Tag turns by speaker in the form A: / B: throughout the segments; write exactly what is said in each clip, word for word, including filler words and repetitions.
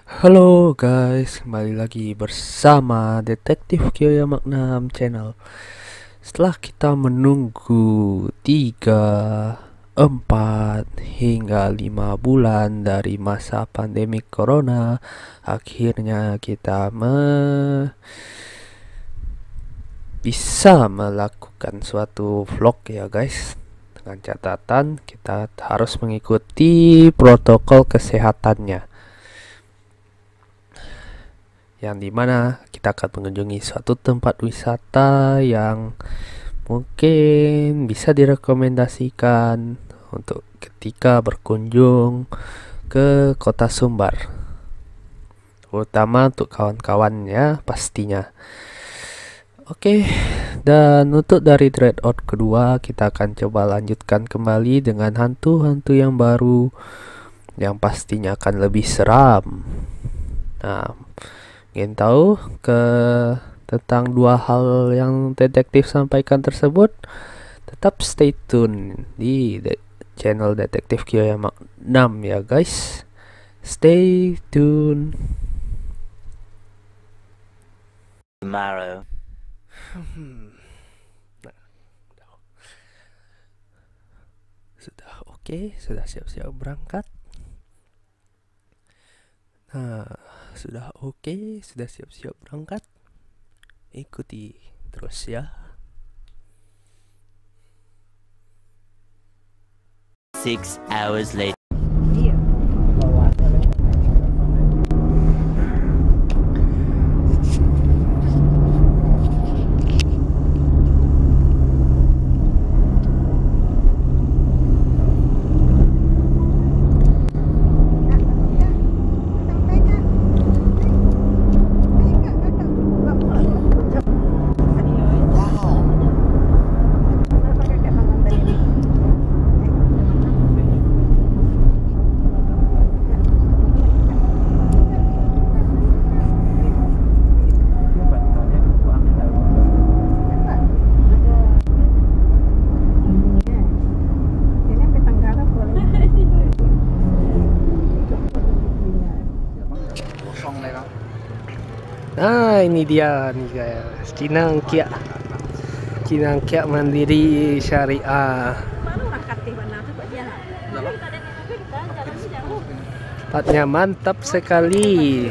A: Halo guys, kembali lagi bersama Detektif Kyoya Magnam Channel. Setelah kita menunggu tiga, empat hingga lima bulan dari masa pandemi corona, akhirnya kita me bisa melakukan suatu vlog ya guys. Dengan catatan kita harus mengikuti protokol kesehatannya, yang dimana kita akan mengunjungi suatu tempat wisata yang mungkin bisa direkomendasikan untuk ketika berkunjung ke kota Sumbar, terutama untuk kawan-kawannya pastinya. Oke, dan untuk dari Dreadout kedua kita akan coba lanjutkan kembali dengan hantu-hantu yang baru yang pastinya akan lebih seram. Nah, ingin tahu ke tentang dua hal yang detektif sampaikan tersebut, tetap stay tune di de channel Detektif Kyoya Magnam ya guys. Stay tune.
B: Tomorrow.
A: Nah, sudah oke, okay, sudah siap-siap berangkat. Nah, sudah oke, okay, sudah siap-siap berangkat. Ikuti terus ya.
B: Six hours later.
A: Nah, ini dia nih guys, Cinangkia. Cinangkia Mandiri Syariah. Tempatnya mantap sekali.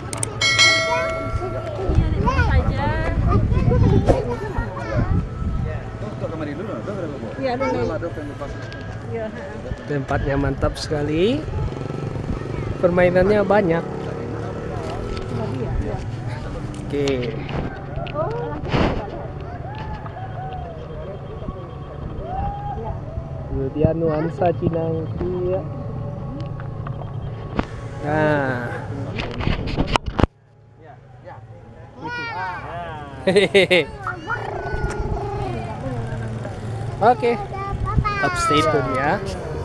A: Tempatnya mantap sekali. Permainannya banyak. Oke. Kemudian nuansa Cinangkia. Nah. Hehehe. Oke. Tetap stay tune ya.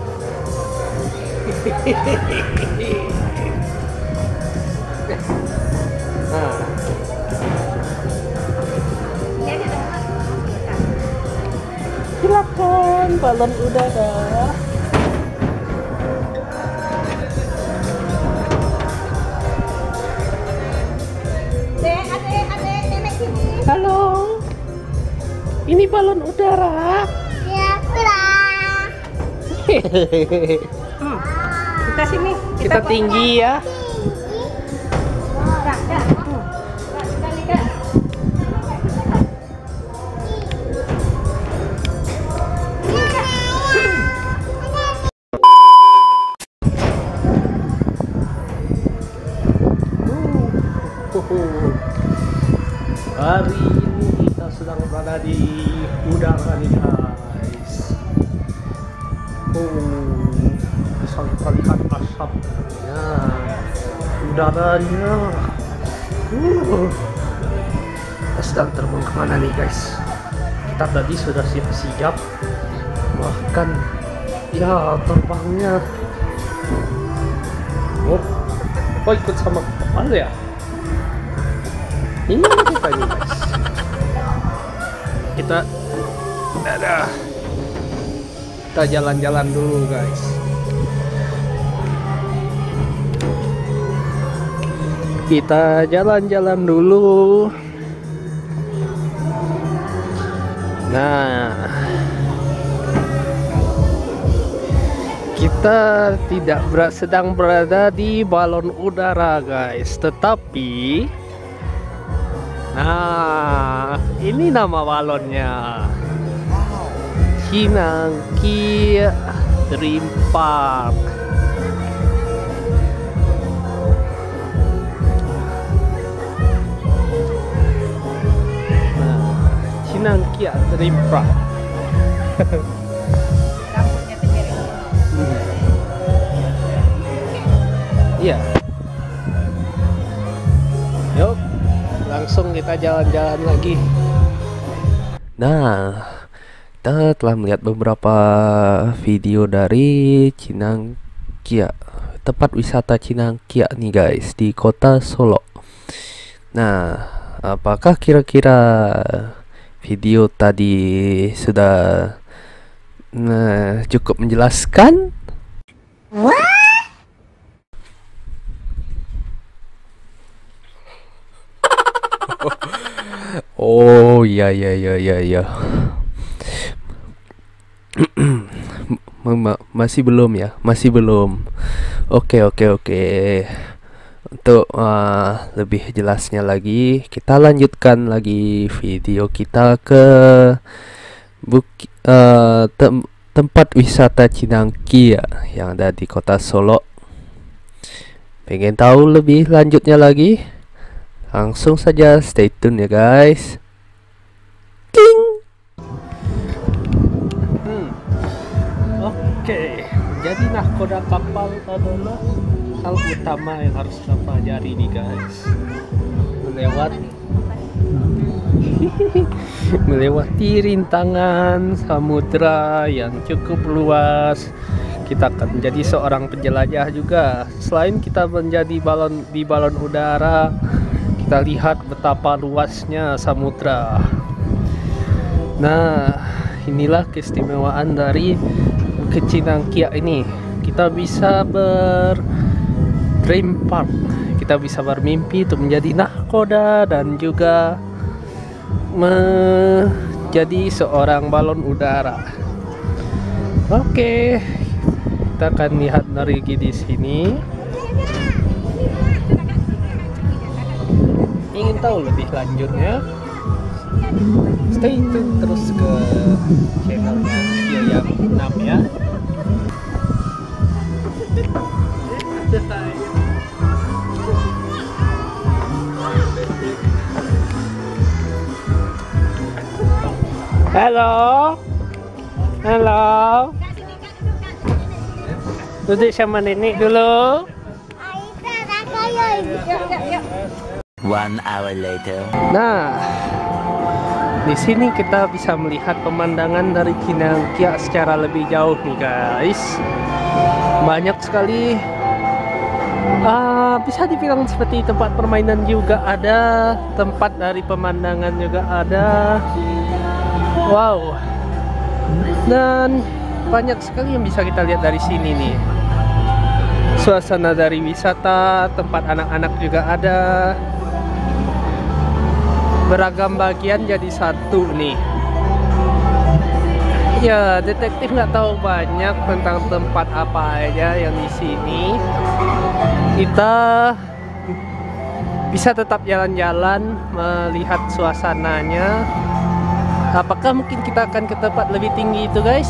A: Nah. Silakan balon udara.
C: Dek, adek, adek, nenek sini.
A: Halo. Ini balon udara.
C: Ya, pulang.
A: Hmm,
C: Kita sini.
A: kita tinggi ya.
C: Dah, dah. Sekali dah.
A: Hari ini kita sedang berada di udara nih guys. Oh, bisa kita lihat asapnya, udaranya. Uh, kita sedang terbang kemana nih guys? Kita tadi sudah siap-siap, bahkan ya terbangnya. Oh, kok ikut sama kapal ya? Ini mana kita nih guys? Kita ada kita jalan-jalan dulu guys. Kita jalan-jalan dulu. Nah, kita tidak ber sedang berada di balon udara guys, tetapi nah ini nama balonnya, Cinangkia Dream Park. Cinangkia Dream Park.
C: Rambutnya tegere.
A: Iya. Yuk, langsung kita jalan-jalan lagi. Nah, kita telah melihat beberapa video dari Cinangkia, tempat wisata Cinangkia nih guys, di kota Solo. Nah, apakah kira-kira video tadi sudah nah, cukup menjelaskan? Oh iya iya iya iya iya. Ma- masih belum ya, masih belum. Oke oke oke. Untuk uh, lebih jelasnya lagi, kita lanjutkan lagi video kita ke buki, uh, tem- tempat wisata Cinangkia yang ada di kota Solo. Pengen tahu lebih lanjutnya lagi? Langsung saja stay tune ya guys. Ting. Hmm. Oke, jadi nahkoda kapal adalah hal utama yang harus kita pelajari nih guys. Melewati melewati rintangan samudra yang cukup luas. Kita akan menjadi seorang penjelajah juga. Selain kita menjadi balon di balon udara, kita lihat betapa luasnya samudra. Nah, inilah keistimewaan dari Bukit Cinangkia ini. Kita bisa ber Dream Park. Kita bisa bermimpi untuk menjadi nahkoda dan juga menjadi seorang balon udara. Oke, kita akan lihat dari di sini. Ingin tahu lebih lanjutnya? Stay tune terus ke channelnya Kia yang enam ya. Halo, halo. Duduk sama nenek dulu.
B: One hour later.
A: Nah, di sini kita bisa melihat pemandangan dari Cinangkia secara lebih jauh nih guys. Banyak sekali. Uh, bisa dibilang seperti tempat permainan juga ada, tempat dari pemandangan juga ada. Wow, dan banyak sekali yang bisa kita lihat dari sini nih. Suasana dari wisata, tempat anak-anak juga ada. Beragam bagian jadi satu nih. Ya, detektif nggak tahu banyak tentang tempat apa aja yang di sini. Kita bisa tetap jalan-jalan, melihat suasananya. Apakah mungkin kita akan ke tempat lebih tinggi itu guys?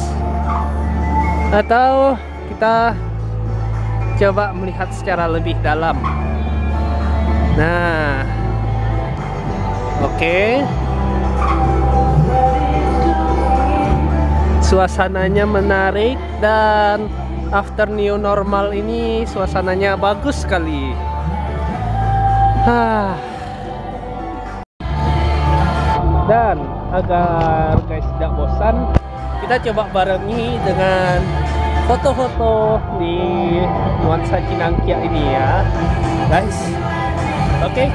A: Atau kita coba melihat secara lebih dalam? Nah, oke okay. Suasananya menarik dan after new normal ini suasananya bagus sekali. Hah. Dan agar guys tidak bosan, kita coba barengi dengan foto-foto di nuansa Cinangkia ini ya guys. Oke okay?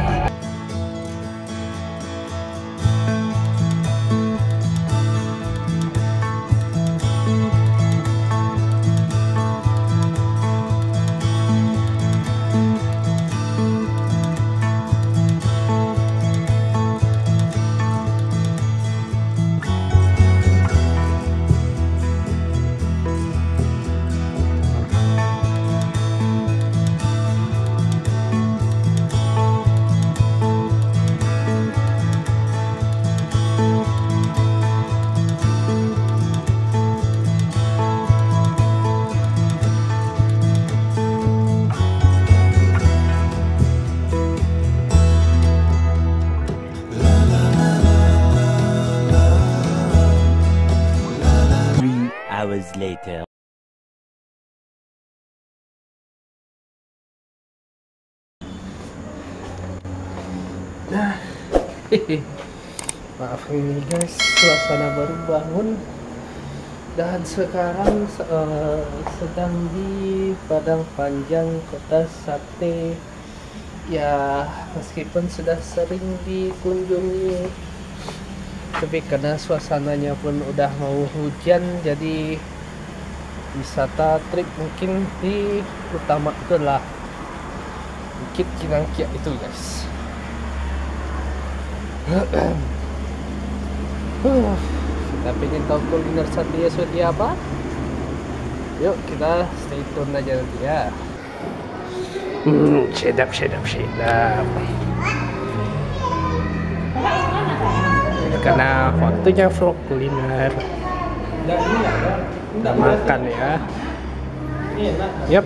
B: hours later.
A: Nah, maaf ini guys, suasana baru bangun dan sekarang uh, sedang di Padang Panjang, Kota Sate. Ya, meskipun sudah sering dikunjungi, tapi karena suasananya pun udah mau hujan, jadi wisata trip mungkin di utama itulah Bukit Cinangkia itu guys. Kita pengen tahu kuliner Satria seperti apa? Yuk kita stay tune aja nanti ya. Hmm, sedap, sedap, sedap. Karena waktunya vlog kuliner. Udah makan ya. Yap.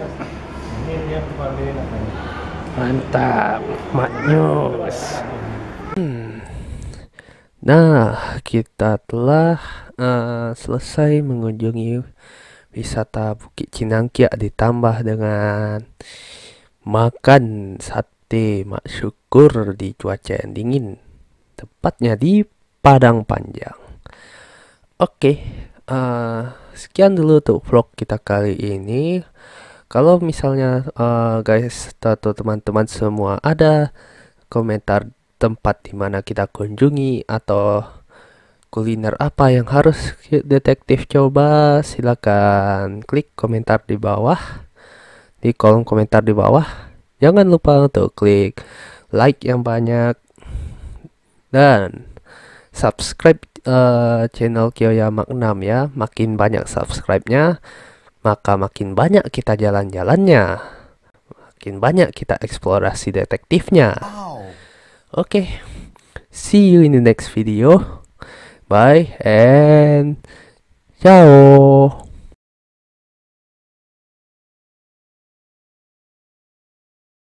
A: Mantap, maknyus. Hmm. Nah, kita telah uh, selesai mengunjungi wisata Bukit Cinangkia ditambah dengan makan sate mak syukur di cuaca yang dingin, tepatnya di Padang Panjang. Oke, uh, sekian dulu untuk vlog kita kali ini. Kalau misalnya uh, guys atau teman-teman semua ada komentar tempat dimana kita kunjungi atau kuliner apa yang harus detektif coba, silakan klik komentar di bawah, di kolom komentar di bawah. Jangan lupa untuk klik like yang banyak dan subscribe uh, channel Kiyoyamak enam ya. Makin banyak subscribe-nya, maka makin banyak kita jalan-jalannya, makin banyak kita eksplorasi detektifnya. Oke, okay. See you in the next video. Bye and ciao.